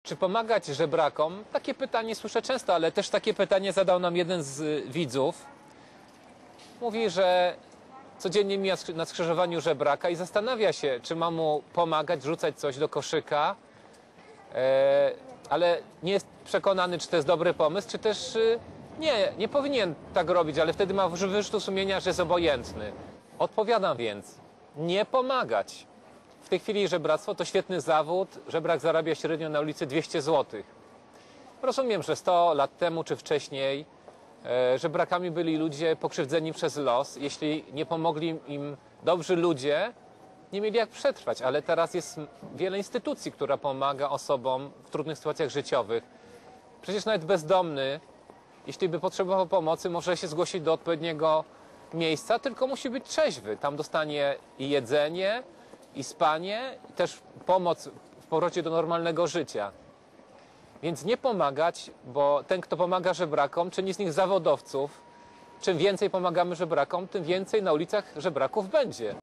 Czy pomagać żebrakom? Takie pytanie słyszę często, ale też takie pytanie zadał nam jeden z widzów. Mówi, że codziennie mija na skrzyżowaniu żebraka i zastanawia się, czy ma mu pomagać, rzucać coś do koszyka, ale nie jest przekonany, czy to jest dobry pomysł, czy też nie powinien tak robić, ale wtedy ma wyrzutu sumienia, że jest obojętny. Odpowiadam więc, nie pomagać. W tej chwili żebractwo to świetny zawód. Żebrak zarabia średnio na ulicy 200 zł. Rozumiem, że 100 lat temu czy wcześniej żebrakami byli ludzie pokrzywdzeni przez los. Jeśli nie pomogli im dobrzy ludzie, nie mieli jak przetrwać. Ale teraz jest wiele instytucji, która pomaga osobom w trudnych sytuacjach życiowych. Przecież nawet bezdomny, jeśli by potrzebował pomocy, może się zgłosić do odpowiedniego miejsca, tylko musi być trzeźwy. Tam dostanie i jedzenie, i spanie, i też pomoc w powrocie do normalnego życia. Więc nie pomagać, bo ten, kto pomaga żebrakom, czyni z nich zawodowców. Czym więcej pomagamy żebrakom, tym więcej na ulicach żebraków będzie.